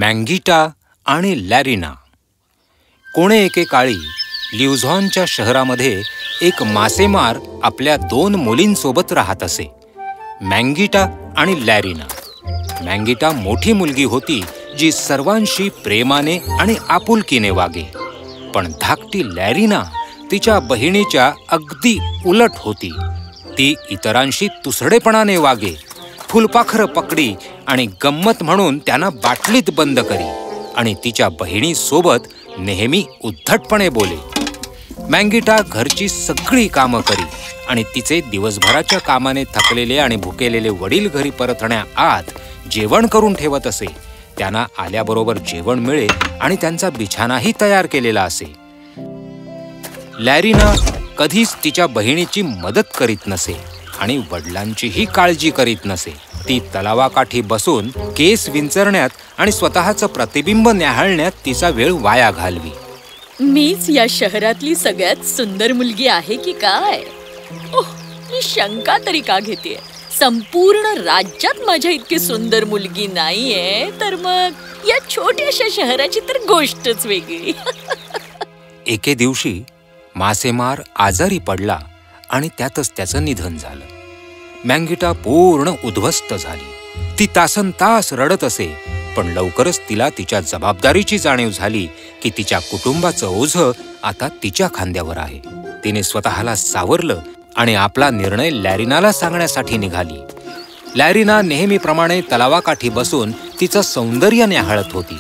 मँगिटा आणि लॅरिना. कोणे एकेकाळी ल्युझॉनच्या शहरामध्ये एक मासेमार आपल्या 2 मुलींसोबत राहत असे, मँगिटा आणि लॅरिना. मँगिटा मोठी मुलगी होती जी सर्वांशी प्रेमाने आणि आपुलकीने वागे, पण धाकटी लॅरिना तिच्या बहिणीच्या अगदी उलट होती. ती इतरांशी तुसडेपणाने वागे, फुलपाखरं पकडी आणि गंमत म्हणून त्यांना बाटलीत बंद करी आणि तिच्या बहिणीसोबत नेहमी उद्धटपणे बोले. मँगिटा घरची सगळी कामं करी आणि तिचे दिवसभराच्या कामाने थकलेले आणि भुकेलेले वडील घरी परतण्याआत जेवण करून ठेवत असे. त्यांना आल्याबरोबर जेवण मिळे आणि त्यांचा बिछानाही तयार केलेला असे. लॅरिना कधीच तिच्या बहिणीची मदत करीत नसे आणि वडिलांचीही काळजी करीत नसे. ती तलावाकाठी बसून केस विंचरण्यात आणि स्वतःचं प्रतिबिंब न्याहाळण्यात तिचा वेळ वाया घालवी. मीच या शहरातली सगळ्यात सुंदर मुलगी आहे की काय? मी शंका तरी का घेतेय? संपूर्ण राज्यात माझ्या इतकी सुंदर मुलगी नाहीये, तर मग या छोट्याशा शहराची तर गोष्टच वेगळी. एके दिवशी मासेमार आजारी पडला आणि त्यातच त्याचं निधन झालं. मँगिटा पूर्ण उद्ध्वस्त झाली. ती तासनतास रडत असे, पण लवकरच तिला तिच्या जबाबदारीची जाणीव झाली की तिच्या कुटुंबाचं ओझं आता तिच्या खांद्यावर आहे. तिने स्वतःला सावरलं आणि आपला निर्णय लॅरिनाला सांगण्यासाठी निघाली. लॅरिना नेहमीप्रमाणे तलावाकाठी बसून तिचं सौंदर्य न्याहाळत होती.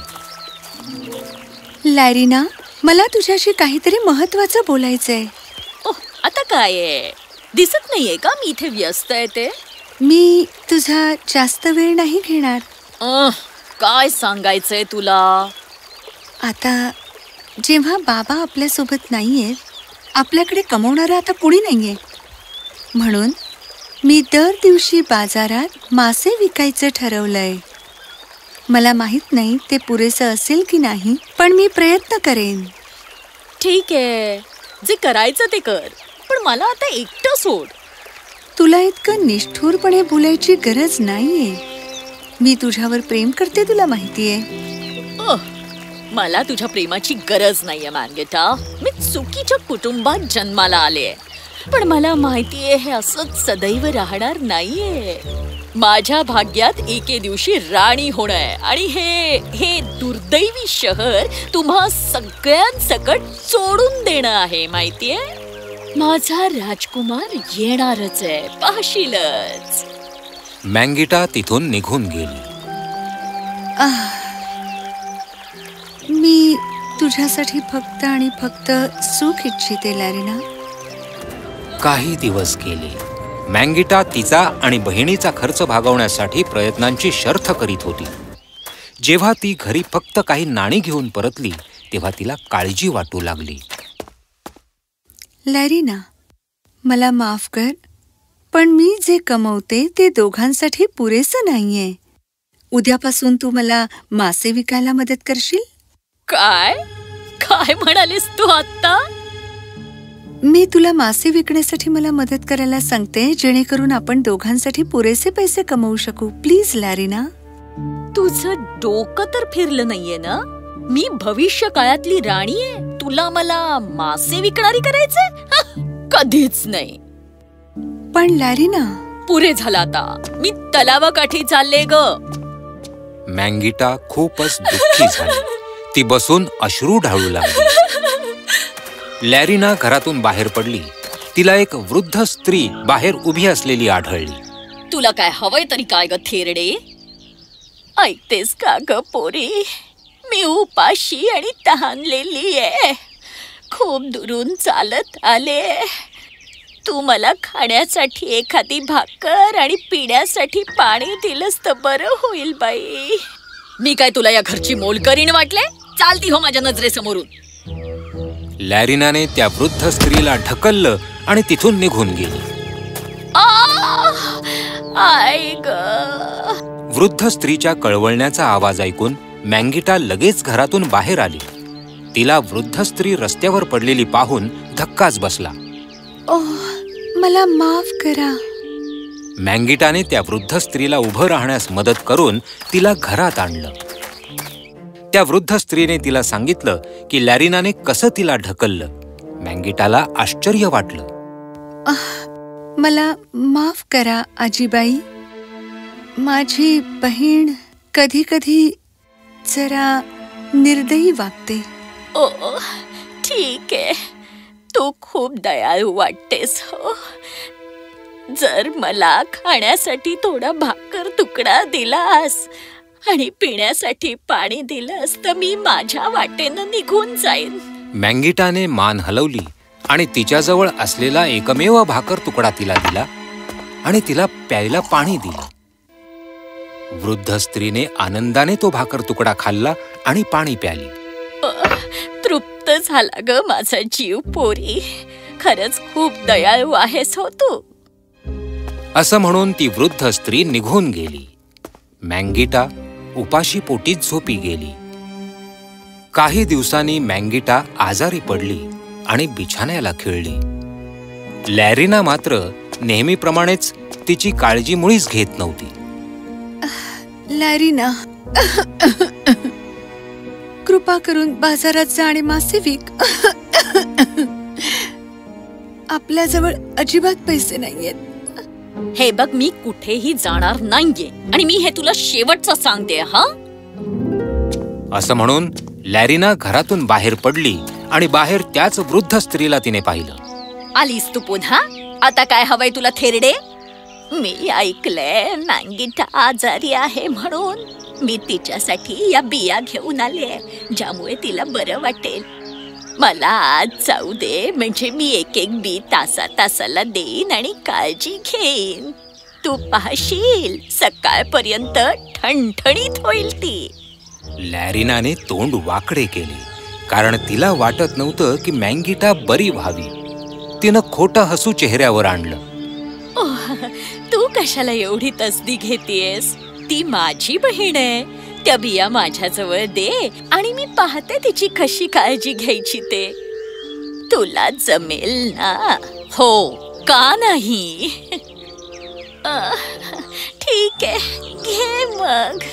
लॅरिना, मला तुझ्याशी काहीतरी महत्वाचं बोलायचंय. आता काय आहे? दिसत नाहीये का मी इथे व्यस्त आहे ते? मी तुझा जास्त वेळ नाही घेणार. काय सांगायचंय तुला? आता जेव्हा बाबा आपल्यासोबत नाहीये, आपल्याकडे कमवणारा आता कुणी नाहीये, म्हणून मी दर दिवशी बाजारात मासे विकायचं ठरवलंय. मला माहित नाही ते पुरेसं असेल की नाही, पण मी प्रयत्न करेन. ठीक आहे, जे करायचं ते कर, पण मला आता एकटं सोड. तुला इतकं निष्ठुरपणे बोलायची गरज नाहीये. मी तुझ्यावर प्रेम करते, तुला माहितीये. मला तुझ्या प्रेमाची गरज नाहीये मँगिटा. मी चुकीच्या कुटुंबात जन्माला आले, पण मला माहितीये हे असंच सदैव राहणार नाहीये. माझ्या भाग्यात एके दिवशी राणी होणं आहे आणि हे दुर्दैवी शहर तुम्हा सगळ्यांसकट सोडून देणं आहे. माहितीये, माझा राजकुमार येणारच आहे, पाहशीलच. मँगिटा तिथून निघून गेली. मी तुझ्यासाठी फक्त आणि फक्त सुख इच्छिते लॅरिना. काही दिवस गेले. मँगिटा तिचा आणि बहिणीचा खर्च भागवण्यासाठी प्रयत्नांची शर्थ करीत होती. जेव्हा ती घरी फक्त काही नाणी घेऊन परतली, तेव्हा तिला काळजी वाटू लागली. लॅरिना, मला माफ कर, पण मी जे कमवते ते दोघांसाठी पुरेसं नाहीये. उद्यापासून तू मला मासे विकायला मदत करशील? काय काय म्हणालीस तू आता? मी तुला मासे विकण्यासाठी मला मदत करायला सांगते, जेणेकरून आपण दोघांसाठी पुरेसे पैसे कमवू शकू. Please Larina. तुझं डोकं तर फिरलं नाहीये ना? मी भविष्य काळातली राणी आहे, तुला मला मासे विकणारी करायचंय? कधीच नाही. पण लॅरिना, पुरे झालं आता. मी तलावाकाठी चालले ग. मँगिटा खूपच दुःखी झाली. ती बसून अश्रू ढाळू लागली. लॅरिना घरातून बाहेर पडली. तिला एक वृद्ध स्त्री बाहेर उभी असलेली आढळली. तुला काय हवंय तरी काय ग थेरडे? ऐकतेस का ग पोरी? मी उपाशी आणि तहानलेली आहे. खूप दुरून चालत आले. तू मला खाण्यासाठी एखादी भाकर आणि पिण्यासाठी पाणी दिलंस तर बरं होईल बाई. मी काय तुला या घरची मोलकरीण वाटले? चालती हो माझ्या नजरेसमोरून. लॅरिनाने त्या वृद्ध स्त्रीला ढकललं आणि तिथून निघून गेली. आई ग. वृद्ध स्त्रीच्या कळवळण्याचा आवाज ऐकून मँगिटा लगेच घरातून बाहेर आली. तिला वृद्ध स्त्री रस्त्यावर पडलेली पाहून धक्काच बसला. मला माफ करा. मँगिटाने त्या वृद्ध स्त्रीला उभं राहण्यास मदत करून तिला घरात आणलं. त्या वृद्ध स्त्रीने तिला सांगितलं की लॅरिनाने कसं तिला ढकललं. मँगिटाला आश्चर्य वाटलं. मला माफ करा आजीबाई. माझी बहीण कधी कधी जरा निर्दयी वागते. ओ ठीक आहे, तू खूप दयाळू वाटतेस. हो, जर मला खाण्यासाठी थोडा भाकर तुकडा दिलास आणि पिण्यासाठी पाणी दिलंस तर मी माझ्या वाटेनं निघून जाईन. मँगिटाने मान हलवली आणि तिच्याजवळ असलेला एकमेव भाकर तुकडा तिला दिला आणि तिला प्यायला पाणी दिलं. वृद्ध स्त्रीने आनंदाने तो भाकर तुकडा खाल्ला आणि पाणी प्याली. तृप्त झाला ग माझा जीव पोरी. खरंच खूप दयाळू आहेस हो तू. असं म्हणून ती वृद्ध स्त्री निघून गेली. मँगिटा उपाशी पोटीच झोपी गेली. काही दिवसांनी मँगिटा आजारी पडली आणि बिछाण्याला खिळली. लॅरिना मात्र नेहमीप्रमाणेच तिची काळजी मुळीच घेत नव्हती. लॅरिना, कृपा करून बाजारात जा आणि मासे विक. आपल्याजवळ अजिबात पैसे नाहीयेत. हे बघ, मी कुठेही जाणार नाहीये आणि मी हे तुला शेवटचं सांगते. हा, असं म्हणून लॅरिना घरातून बाहेर पडली आणि बाहेर त्याच वृद्ध स्त्रीला तिने पाहिलं. आलीस तू पुन्हा? आता काय हवंय तुला थेरडे? मी ऐकलंय मँगिटा आजारी आहे म्हणून. मी तिच्यासाठी या बिया घेऊन आले ज्यामुळे तिला बरं वाटेल. मला आज जाऊ दे, म्हणजे मी एक एक बी तासाला देईन आणि काळजी घेईन. तू पाहशील सकाळपर्यंत ठणठणीत होईल ती. लॅरिनाने तोंड वाकडे केले, कारण तिला वाटत नव्हतं की मँगिटा बरी व्हावी. तिनं खोटं हसू चेहऱ्यावर आणलं. तू कशाला एवढी तसदी घेतेस? ती माझी बहीण आहे. त्या बिया माझ्याजवळ दे आणि मी पाहते तिची कशी काळजी घ्यायची ते. तुला जमेल ना? हो का नाही? ठीक आहे, घे मग.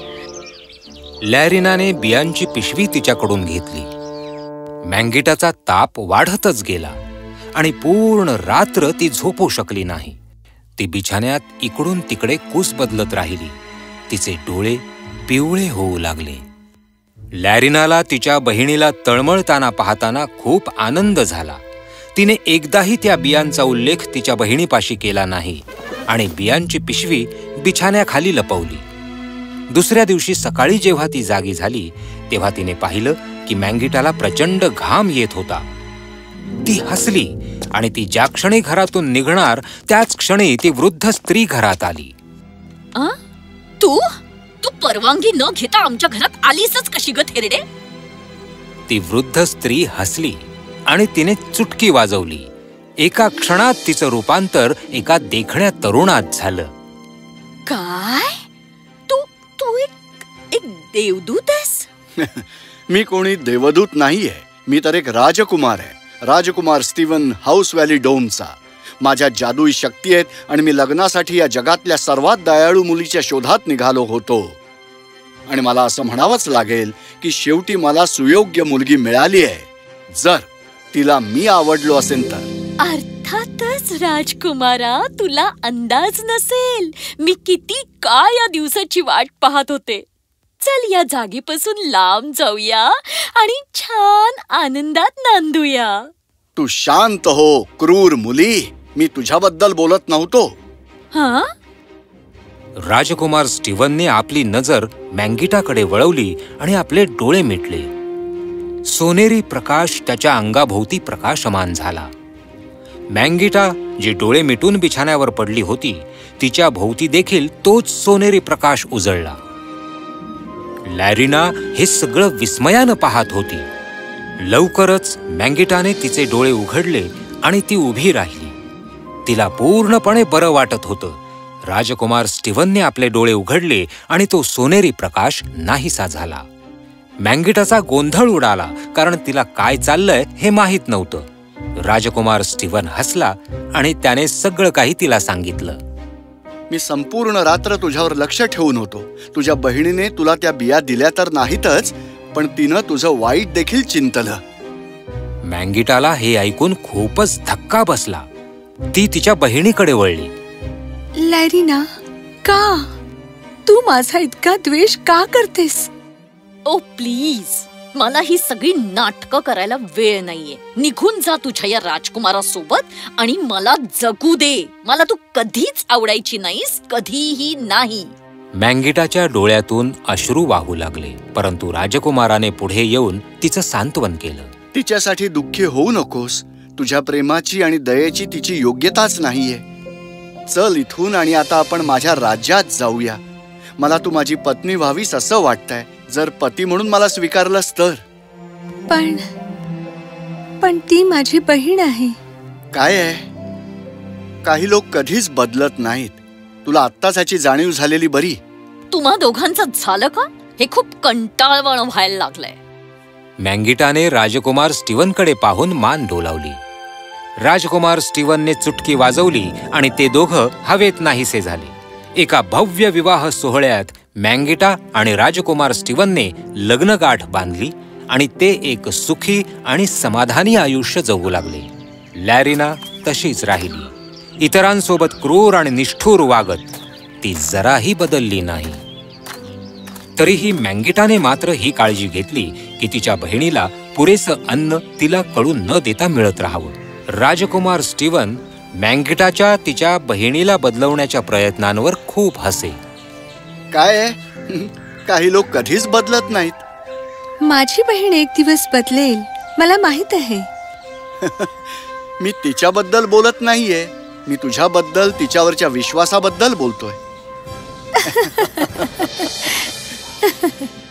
लॅरिनाने बियांची पिशवी तिच्याकडून घेतली. मँगिटाचा ताप वाढतच गेला आणि पूर्ण रात्र ती झोपू शकली नाही. ती बिछाण्यात इकडून तिकडे कूस बदलत राहिली. तिचे डोळे पिवळे होऊ लागले. लॅरिनाला तिच्या बहिणीला तळमळताना पाहताना खूप आनंद झाला. तिने एकदाही त्या बियांचा उल्लेख तिच्या बहिणीपाशी केला नाही आणि बियांची पिशवी बिछाण्याखाली लपवली. दुसऱ्या दिवशी सकाळी जेव्हा ती जागी झाली तेव्हा तिने पाहिलं की मँगिटाला प्रचंड घाम येत होता. ती हसली आणि ती ज्या क्षणी घरातून निघणार त्याच क्षणी ती वृद्ध स्त्री घरात आली. तू परवानगी न घेता आमच्या घरात आलीसच कशी ग थेरडे? ती वृद्ध स्त्री हसली आणि तिने चुटकी वाजवली. एका क्षणात तिचं रूपांतर एका देखण्या तरुणात झालं. काय? तू एक देवदूत आहेस? मी कोणी देवदूत नाहीये. मी तर एक राजकुमार आहे. राजकुमार स्टीवन हाऊस व्हॅली डोमचा. माझ्या जादुई शक्ती आहेत आणि मी लग्नासाठी या जगातल्या सर्वात दयाळू मुलीच्या शोधात निघालो होतो. आणि मला असं म्हणावंच लागेल की शेवटी मला सुयोग्य मुलगी मिळाली आहे, जर तिला मी आवडलो असेल तर. अर्थातच राजकुमारा, तुला अंदाज नसेल मी किती काळ या दिवसाची वाट पाहत होते. चल या जागेपासून लांब जाऊया आणि छान आनंदात नांदूया. तू शांत हो क्रूर मुली. मी तुझ्याबद्दल बोलत नव्हतो. हा? राजकुमार स्टीवनने आपली नजर मँगिटाकडे वळवली आणि आपले डोळे मिटले. सोनेरी प्रकाश त्याच्या अंगाभोवती प्रकाशमान झाला. मँगिटा जी डोळे मिटून बिछाण्यावर पडली होती तिच्या भोवती देखील तोच सोनेरी प्रकाश उजळला. लॅरिना हे सगळं विस्मयानं पाहत होती. लवकरच मँगिटाने तिचे डोळे उघडले आणि ती उभी राहिली. तिला पूर्णपणे बरं वाटत होतं. राजकुमार स्टीवनने आपले डोळे उघडले आणि तो सोनेरी प्रकाश नाहीसा झाला. मँगिटाचा गोंधळ उडाला, कारण तिला काय चाललंय हे माहीत नव्हतं. राजकुमार स्टीवन हसला आणि त्याने सगळं काही तिला सांगितलं. मी संपूर्ण रात्र तुझ्यावर लक्ष ठेवून होतो. तुझ्या बहिणीने तुला त्या बिया दिल्या तर नाहीतच, पण तिनं तुझं वाईट देखील चिंतलं. मँगिटाला हे ऐकून खूपच धक्का बसला. ती तिच्या बहिणीकडे वळली. लॅरिना, का तू माझा इतका द्वेष का करतेस? ओ प्लीज, मला ही सगळी नाटकं करायला वेळ नाहीये. निघून जा तुझ्या या राजकुमारासोबत आणि मला जगू दे. मला तू कधीच आवडायची नाहीस, कधीही नाही. मँगिटाच्या डोळ्यातून अश्रू वाहू लागले, परंतु राजकुमाराने पुढे येऊन तिचं सांत्वन केलं. तिच्यासाठी दुःखी होऊ नकोस. तुझ्या प्रेमाची आणि दयेची तिची योग्यताच नाहीये. चल इथून आणि आता आपण माझ्या राज्यात जाऊया. मला तू माझी पत्नी व्हावीस असं वाटतंय, जर पती म्हणून मला स्वीकारलंस तर. पण ती माझी बहीण आहे. काय आहे, काही लोक कधीच बदलत नाहीत. तुला आत्ताच ह्याची जाणीव झालेली बरी. तुम्हा दोघांचं झालं का? हे खूप कंटाळवाण व्हायला लागलंय. मँगिटाने राजकुमार स्टीव्हनकडे पाहून मान डोलावली. राजकुमार स्टीव्हनने चुटकी वाजवली आणि ते दोघं हवेत नाहीसे झाले. एका भव्य विवाह सोहळ्यात मँगिटा आणि राजकुमार स्टीव्हनने लग्नगाठ बांधली आणि ते एक सुखी आणि समाधानी आयुष्य जगू लागले. लॅरिना तशीच राहिली. इतरांसोबत क्रूर आणि निष्ठुर वागत ती जराही बदलली नाही. तरीही मँगिटाने मात्र ही काळजी घेतली की तिच्या बहिणीला पुरेसं अन्न तिला कळून न देता मिळत राहावं. राजकुमार स्टीव्हन मँगिटाच्या तिच्या बहिणीला बदलवण्याच्या प्रयत्नांवर खूप हसे. काय आहे, काही लोक कधीच बदलत नाहीत. माझी बहीण एक दिवस बदलेल, मला माहित आहे. मी तिच्याबद्दल बोलत नाहीये. मी तुझ्याबद्दल, तिच्यावरच्या विश्वासाबद्दल बोलतोय.